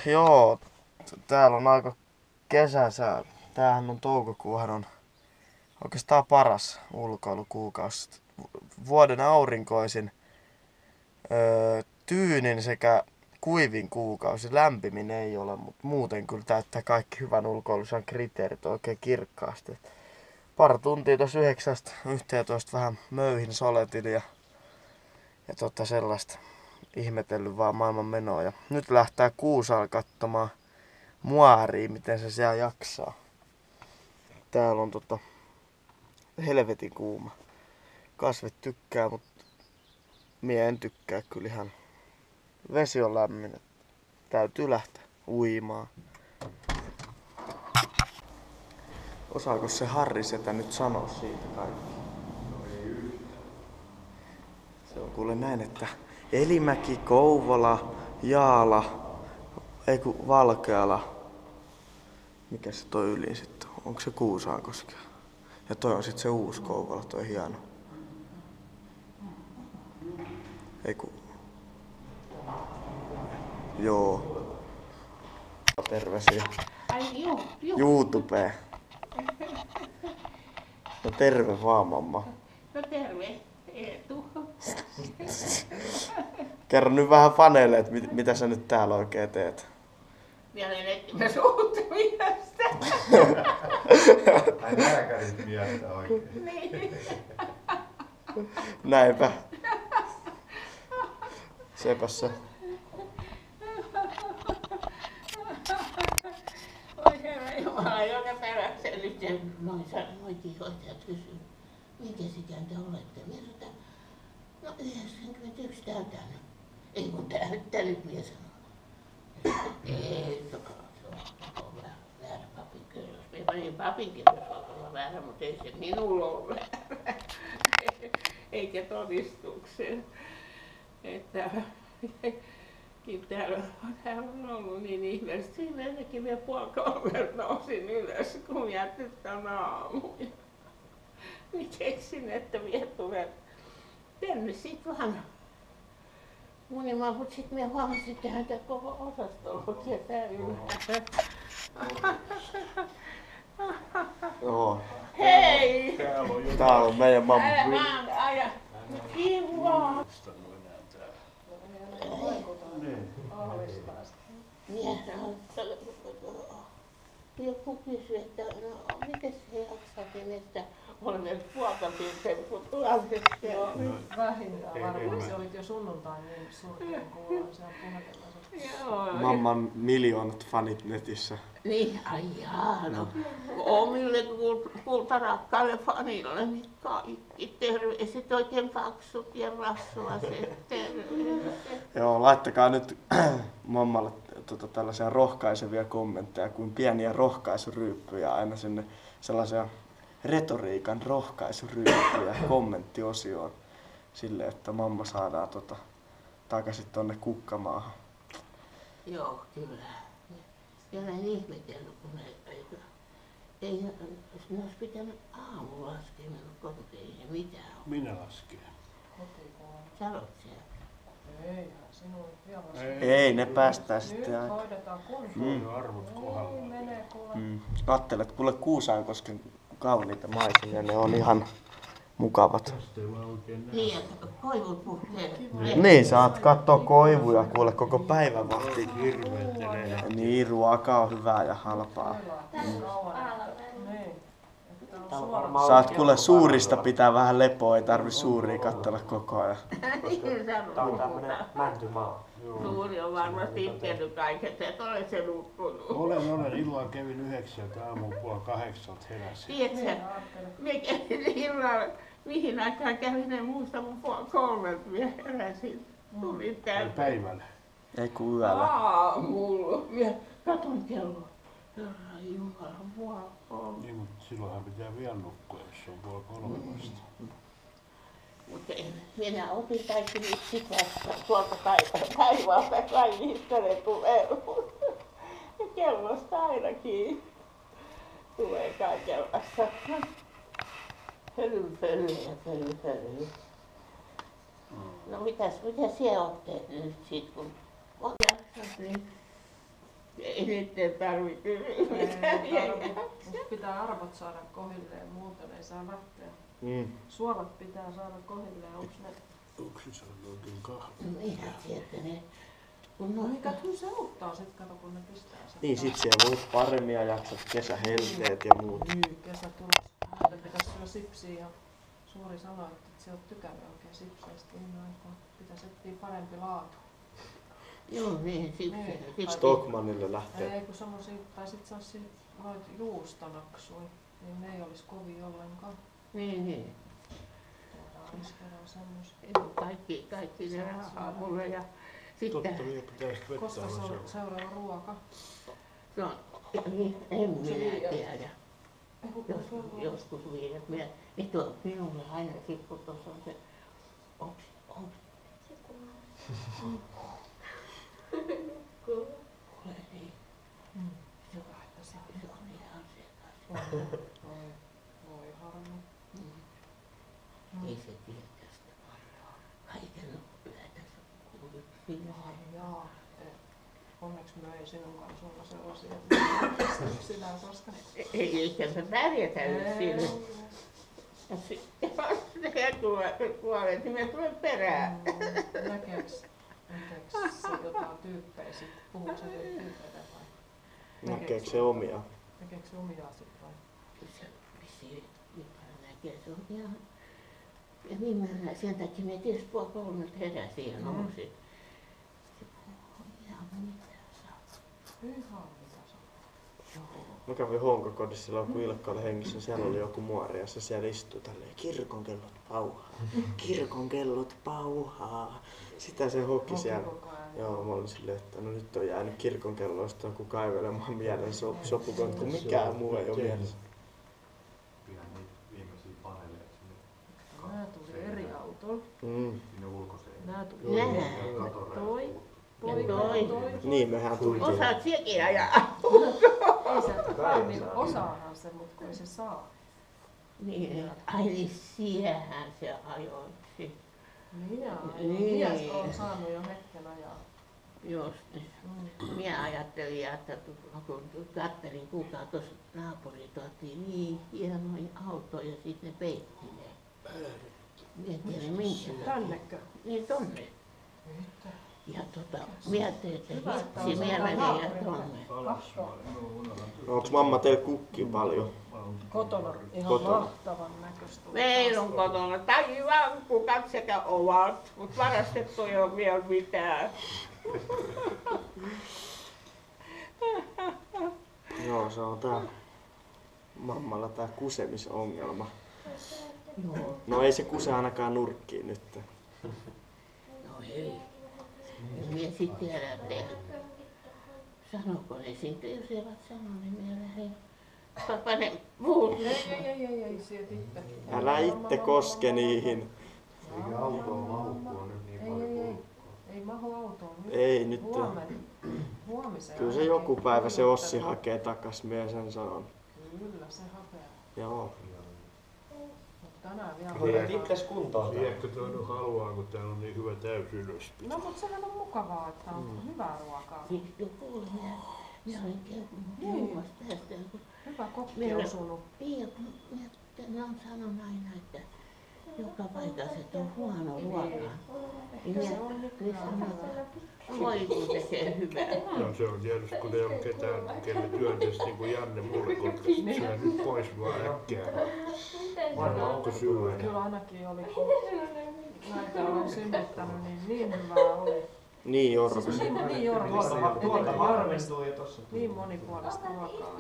Joo, täällä on aika kesäsää. Tämähän on toukokuuhan on oikeastaan paras ulkoilukuukausi. Vuoden aurinkoisin, tyynin sekä kuivin kuukausi. Lämpimin ei ole, mutta muuten kyllä täyttää kaikki hyvän ulkoilusan kriteerit oikein kirkkaasti. Pari tuntia tuossa 9–11 vähän möyhin soletin ja sellaista ihmetellyt vaan maailman menoa. Ja nyt lähtee Kuusaalla katsomaan muaria, miten se siellä jaksaa. Täällä on helvetin kuuma. Kasvit tykkää, mutta mie en tykkää kyllä ihan. Vesi on lämmin. Täytyy lähteä uimaan. Osaako se Harri Setä nyt sanoa siitä kaikki? Se on kuule näin, että Elimäki, Kouvola, Jaala, Valkeala. Mikä se toi yli sitten on? Onko se Kuusaankoskea? Ja toi on sitten se uusi Kouvola, toi hieno. Joo. Terveisiä. YouTubeen. No terve vaan, mamma. No terve, Eetu. Kerro nyt vähän faneille, että mitä sä nyt täällä oikein teet. Vielä me suuttumista. Ai lääkärit miestä oikein. Niin. Näinpä. Sepäs se. Oi herra Jumala, joka peräkseen nyt noikin hoitajat kysyy, minkä sikään te olette? Minä sanoin, että no 91 täytänyt. Ei kun täyttänyt, minä sanoin. Ei, se on väärä papin kirjoitus. Minä panin papin kirjoitus olla väärä, mutta ei se minulla ole väärä. Eikä todistukseen. Että täällä on ollut niin ihmeellistä. Siinä ennenkin minä 2:30 nousin ylös, kun minä tyttön aamuja. Minä keksin, että minä tulen tänne sit vaan munimaan, mutta sitten minä huomasin, että hän tämä koko osastolla tietää ylhäällä. Joo. Hei! Täällä on meidän mamma. Älä vaan aja. Kiva! Joku kysyi, että no, miten se jaksakin, että olemme puolta piirtein tuhansesta. Vähintään varmaan. Se oli jo sunnuntain niin surkean kuulla siellä puhetella. Mamman miljoonat fanit netissä. Niin, ai jaa, no. Omille kultarakkaille fanille, niin kaikki terveiset, oikein paksut ja rasvaset terveiset. Joo, laittakaa nyt mammalle tällaisia rohkaisevia kommentteja, kuin pieniä rohkaisuryyppyjä aina sinne sellaisia retoriikan rohkaisuryyppyjä kommenttiosioon silleen, että mamma saadaan takaisin tonne kukkamaahan. Joo, kyllä. Ja olen ihmetellyt, kun ei olisi pitänyt aamulla laskea minun kotiin, ei mitään ole. Minä lasken. Sanot siellä. Eihän sinun vielä. Ei, ne päästään sitten Nyt aika. hoidetaan kuntoon. Arvot kohdalla. Niin menee kuule. Kattelet kuule Kuusaankosken kauniita maisemia, ne on ihan mukavat. Niin, että koivut puhkeet. Niin, saat kattoo koivuja kuule koko päivän vahti. Hirveettelee. Niin, ruoka on hyvää ja halpaa. Niin. Että on suora. Saat kuule suurista pitää vähän lepoa, ei tarvi suuria katsella koko ajan. Niin sanoo. Mäntymaa. Suuri on varmasti itkenyt kaiket, että olen se nukkunut. Olen. Illalla kävin 9 aamulla 7:30 heräsin. Tiedätkö, minä kävin illalla, mihin aikaan kävin, en muista, mun 3 minä heräsin. Tulin tänne. Päivällä. Ei kun yöllä. Aamulla. Minä katon kello. Herra Jumala, mua on. Niin, mutta silloinhan pitää vielä nukkua, jos se on 2:30 vasta. Mutta minä opin kaikki nyt sit vasta tuolta taivaalta kai mistä ne tulee. Ja kellosta ainakin tulee kaikenlaista. Pöly. No mitä sinä oot tehnyt nyt sit kun on jaksanut niin? Ei nyt tarvitse Ei mitään tarvi. Mut pitää arvot saada kohilleen, muuten ei saa lähteä. Suolat pitää saada kohilleen, onks ne? Onko se saanut oikein kahvia? Minä tiedän, ne kun No no, mikä kyllä se auttaa sit, kato kun ne pistää sen. Niin sit siellä voit paremmin ja jaksat kesähelteet ja muut. Niin, kesä tulos. Muuten pitäis syödä sipsiä ja Suuri sanoi, että et sä oot tykännyt oikein sipseistä viime aikoina. Pitäis etsiä parempi laatu. joo niin, Niin. Stockmannille lähtee. Ei kun semmosia, tai sit sellaisia noit juustonaksuja, niin ne ei olis kovia ollenkaan. Niin. Voidaan ensi kerran semmosia. Kaikki ne rahaa mulle ja sitten Totta vielä pitäis vettä Koska se olla on seuraava ruoka? no, en minä tiedä. Ei kun Joskus viidet. Niin tuo minulle aina kun tuossa on se, onks se kuule niin, se on ihan sekaisin. Voi harmi. Ei se tiedä tästä varmaan. Kaiken yötä se kuuluu sinne. Jaa. Onneksi me ei sinun kanssa olla sellaisia, että sinä koska... Eikä se pärjätä yksin. Ja se kuolee, niin me tulee perään. Näkeeks se jotain tyyppejä sit? Puhuuko se tyyppeitä vai? Näkeekö se omia? Näkeekö se omia sit vai? Se vissiin jotain näkee, se on ihan... Ja viimeinen sen takia me tietysti 2:30 heräsi ja nousin. Se puhuu ihan mitä saa. Ihan mitä saa. Mä kävin Honkakodissa silloin, kun Ilkka oli hengissä, siellä oli joku muori ja se siellä istui tälleen, kirkonkellot pauhaa, kirkonkellot pauhaa. Sitä se hoki siellä. Joo, mä olin silleen, että no nyt on jäänyt kirkonkelloista joku kaivelemaan mielen sopukon, kun mikään muu ei ole mielessä. Ihan niitä viimeisiä paneeleja sinne. Nää tuli eri autolla. Sinne ulkoseinään. Nää tuli Nää. toi. Niin, mehän tultiin. Osaat sekin ajaa. Ei se niin osaahan se, mut kun ei se saa. Niin, ai niin siehän se ajoi. Minä Niin. mies on saanut jo hetken ajaa. Just. Minä ajattelin, että kun katselin, kuka tuossa naapuri tuotiin niin hienoja autoja ja sitten ne peitti ne. Minä en tiedä minkä. Tännekö? Niin tonne. Mitä? Ja mietin, että hitsi mieleni ja tonne. Onks mamma teillä kukkia paljon? Kotona ihan Kotona. mahtavan näköistä. Meillä on kotona taivaan kukat sekä ovat, mutta varastettu ei ole vielä mitään. Joo, se on tää mammalla tää kusemisongelma. Joo. No ei se kuse ainakaan nurkkiin nyt. No ei. En minä sitten tiedä, että sanoko ne siitä, jos eivät sano, niin minä lähden panen muut. Ei, sieltä itse. Älä itse koske niihin. Eikä autoon mahu, kun on nyt niin paljon kulkua. Ei mahu autoon nyt. Ei nyt. Huomiseen. Kyllä se joku päivä se Ossi hakee takas, minä sen sanon. Kyllä se hakee. Joo. Mut tänään vielä. Hoidat itses kuntoon. Tiedätkö toi nyt haluaa, kun täällä on niin hyvä täysylöspito? No mut sehän on mukavaa, että on hyvää ruokaa. Sitten joku minä olin puhumassa tästä. Hyvä kokki Meillä- osunut. Niin, ne on sanonut aina, että joka paikassa että on huono ruoka. Niin Se on ne nykyään sanoo, voi kun tekee hyvää. No se on tietysti, kun ei ole ketään, kelle työntäisi niin kuin Janne mulle, kun syö nyt pois vaan äkkiä. Onko syödä? Kyllä ainakin oli, kun näitä olen synnyttänyt, niin hyvää oli. Niin Jorma. Siis niin Jormissa, Tuolta etenkin Jormissa. varmistuu jo tossa. Niin monipuolista ruokaa.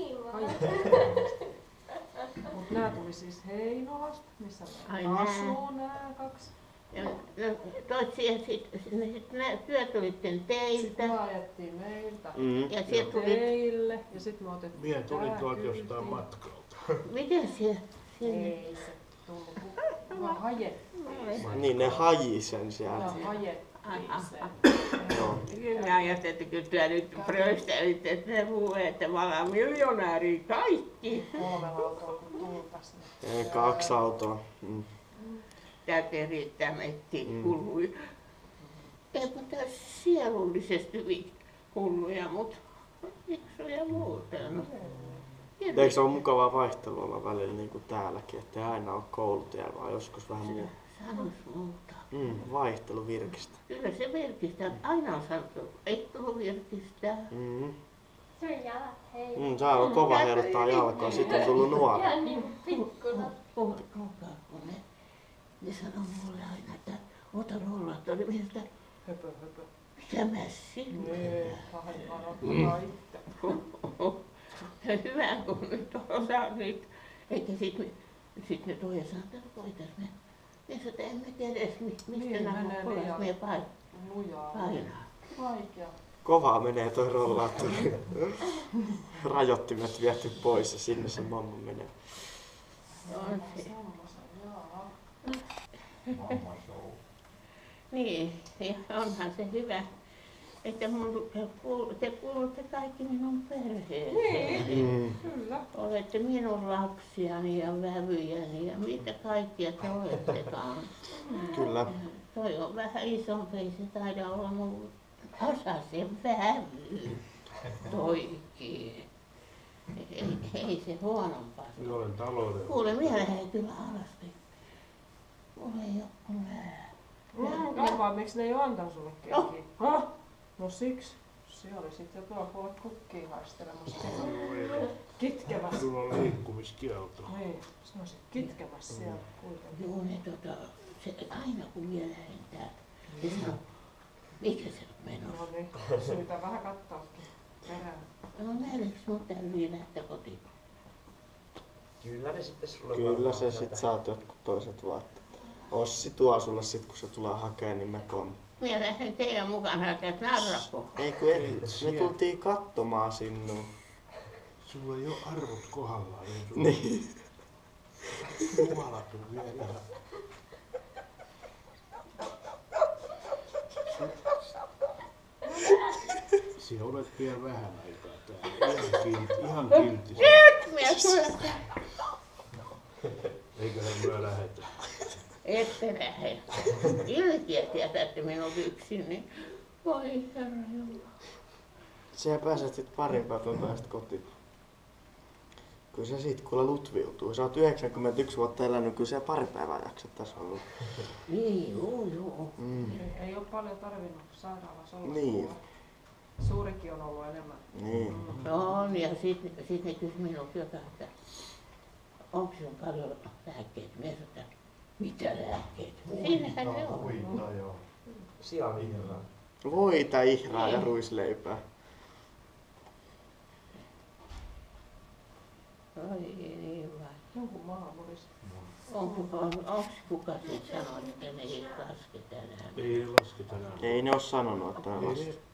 Mut nää tuli siis Heinolasta, missä Ai ne nää. asuu nää kaksi. Ja toit siihen sitten työ tulitte teiltä. Sitten me ajettiin meiltä Ja sieltä tuli, teille ja sitten me otettiin Mie tulin tää tuolta kyytiin. jostain matkalta. miten se sinne? Ei se tullut, kun vaan hajettiin. Niin ne haji sen sieltä. Ja hajettiin se. Joo. Kyllä mä ajattelin, että kyllä työ nyt pröystelitte, että ne puhuu, että mä olen miljonääri kaikki. 3 autoa kun tultas. Ei, 2 autoa. Täytyy riittää meittiin kului. Eipä tässä sielullisesti hyvin hulluja, mutta fiksuja muuten. No. Eikö se ole mukavaa vaihtelua olla välillä niin kuin täälläkin, että ei aina ole koulutiellä, vaan joskus vähän muu. Sanois muuta. Vaihtelu virkistä. Kyllä se virkistää. Aina on sanottu, ei tullut virkistää. Se on kova heiluttaa jalkaa, sitten on tullut nuori. Kuulkaa, kun ne sanoo mulle aina, että ota rollaattori, mistä Höpö. sä mässit. Nee, varoittakaa itse. Hyvä, kun nyt osaa niitä. Eikä sit ne toi ja sanoo, että voitais me. Ja sanoin, että en mä tiedä edes mistä Niin, nämä menee pois liian meidän lujaa. painaa. Vaikea. Kovaa menee toi rollaattori. Rajoittimet viety pois ja sinne se mamma menee. On se. Jaa. Mamma show. Niin, ja onhan se hyvä, että te kuulutte kaikki minun perheeseen. Niin, kyllä. Olette minun lapsiani ja vävyjäni ja mitä kaikkia te olettekaan. Kyllä. Toi on vähän isompi, ei se taida olla mun tasaisen vävy. Toikin. Ei se huonompaa. Minä olen taloudellinen. Kuule, minä lähden kyllä alasti. Mulla ei oo nää. No vaan miksi ne ei ole antanut sulle keikkiä? Hah? No siksi. Se oli sitten jo tuolla puolella kukkia haistelemassa. Kitkemässä. Sulla on liikkumiskielto. Niin, se on sitten kitkemässä siellä kuitenkin. Joo, ne se aina kun minä lähden täältä, ne sanoo, mikä se on menossa? No niin, syytä vähän kattookin perään. No nähdäänkö mun täytyy lähteä kotiin? Kyllä ne sitten sulle Kyllä varmaan se sit saat jotkut toiset vaatteet. Ossi tuo sulle sit kun se tulee hakemaan, niin me kom. Minä lähden teidän mukana hakemaan narrako. Ei kun me tultiin katsomaan sinua. Sulla ei ole arvot kohdallaan. Niin. Jumalatun vielä. Sinä olet vielä vähän aikaa täällä. Ihan kiltti. Minä tulen. Eiköhän myö lähetä. Ette lähde. Ilkeä jätätte minut yksin, niin voi herra Jumala. Sä pääset sit parin päivän päästä kotiin. Kyllä se sit kuule lutviutuu. Sä oot 91 vuotta elänyt, kyllä sä pari päivää jaksat tässä ollut. Niin, joo. Ei ole paljon tarvinnut sairaalassa olla. Niin. Suurikin on ollut enemmän. Niin. On, ja sit ne kysyi minulta jotain, että onko sinulla paljon lääkkeitä? Minä sanoin, että mitä lääkkeitä? Siinähän ne on. Uita joo. Sian ihraa. Voita, ihraa ja ruisleipää. Oi niin vai. Jonkun maamurista. Onko kuka sitten sanonut, että ne ei laske tänään? Ei laske tänään. Ei ne oo sanonut, että ne Ei laskee. ne